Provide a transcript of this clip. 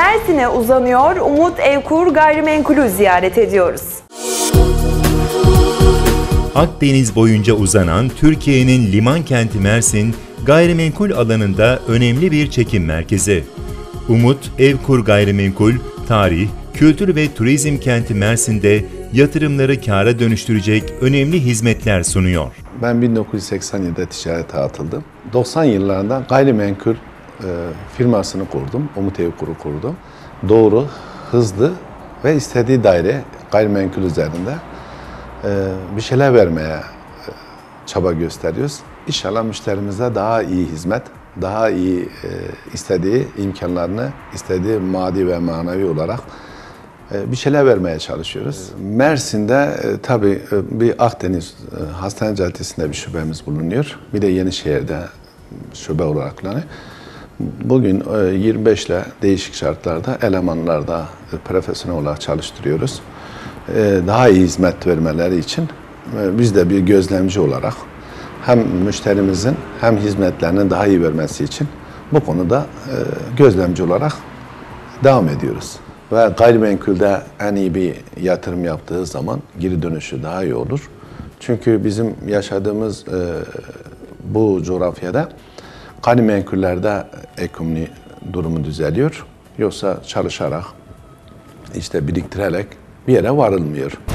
Mersin'e uzanıyor, Umut Evkur Gayrimenkul'ü ziyaret ediyoruz. Akdeniz boyunca uzanan Türkiye'nin liman kenti Mersin, gayrimenkul alanında önemli bir çekim merkezi. Umut Evkur Gayrimenkul, tarih, kültür ve turizm kenti Mersin'de yatırımları kâra dönüştürecek önemli hizmetler sunuyor. Ben 1987'de ticarete atıldım. 90 yıllarında gayrimenkul firmasını kurdum, Umut Evkur'u kurdum. Doğru, hızlı ve istediği daire gayrimenkul üzerinde bir şeyler vermeye çaba gösteriyoruz. İnşallah müşterimize daha iyi hizmet, daha iyi istediği imkanlarını, istediği maddi ve manevi olarak bir şeyler vermeye çalışıyoruz. Mersin'de tabii bir Akdeniz Hastane Caddesi'nde bir şubemiz bulunuyor. Bir de Yenişehir'de şube olarak. Bugün 25 ile değişik şartlarda elemanlarda profesyonel olarak çalıştırıyoruz. Daha iyi hizmet vermeleri için biz de bir gözlemci olarak hem müşterimizin hem hizmetlerinin daha iyi vermesi için bu konuda gözlemci olarak devam ediyoruz. Ve gayrimenkulde en iyi bir yatırım yaptığı zaman geri dönüşü daha iyi olur. Çünkü bizim yaşadığımız bu coğrafyada gayrimenkullerde ekonomi durumu düzeliyor. Yoksa çalışarak, işte biriktirerek bir yere varılmıyor.